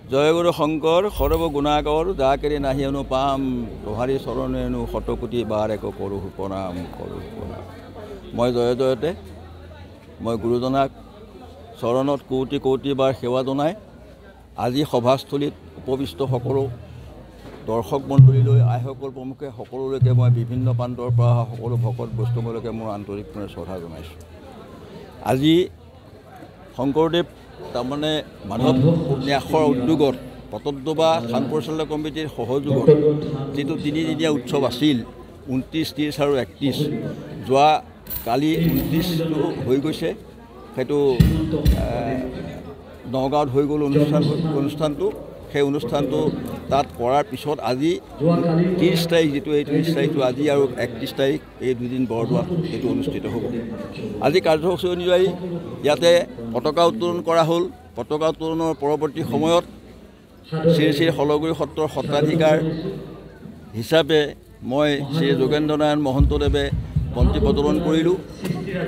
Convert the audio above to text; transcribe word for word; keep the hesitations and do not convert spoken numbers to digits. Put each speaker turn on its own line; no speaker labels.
জয়গুৰু শংকৰ সৰ্ব গুণাকৰ যাকেৰি নাহি অনুপাম তোহাৰী চৰণেনো শতকোটি বাৰ এক কৰোঁ প্ৰণাম কৰোঁ প্ৰণাম। মই জয় জয়তে মই গুৰুজনাক চৰণত কৌটি কৌটি বাৰ সেৱা জনাই আজি সভাস্থলীত উপবিষ্ট সকলো দৰ্শক মণ্ডলীলৈ আইসকল প্ৰমুখে সকলোলৈকে মই বিভিন্ন প্ৰান্তৰ পৰা অহা সকলো ভকত বৈষ্ণৱলৈকে মোৰ আন্তৰিকভাৱে শ্ৰদ্ধা জনাইছোঁ। আজি শংকৰদেৱ তাৰমানে মাধৱ ন্যাসৰ উদ্যোগত পটদ্ৰৱা থান পৰিচালনা কমিটিৰ সহযোগত যিটো তিনিদিনীয়া উৎসৱ আছিল ঊনত্ৰিছ ত্ৰিছ আৰু একত্ৰিছ যোৱা কালি ঊনত্ৰিছটো হৈ গৈছে, সেইটো নগাঁৱত হৈ গ'ল অনুষ্ঠান অনুষ্ঠানটো সেই অনুষ্ঠানটো তাত কৰাৰ পিছত আজি ত্ৰিছ তাৰিখ যিটো এই ত্ৰিছ তাৰিখটো আজি আৰু একত্ৰিছ তাৰিখ এই দুদিন বৰদোৱাত এইটো অনুষ্ঠিত হ'ব। আজি কাৰ্যসূচী অনুযায়ী ইয়াতে পতাকা উত্তোলন কৰা হ'ল। পতাকা উত্তোলনৰ পৰৱৰ্তী সময়ত শ্ৰী শ্ৰী হলগুৰি সত্ৰৰ সত্ৰাধিকাৰ হিচাপে মই শ্ৰী যোগেন্দ্ৰ নাৰায়ণ মহন্তদেৱে বন্তি প্ৰজ্বলন কৰিলোঁ।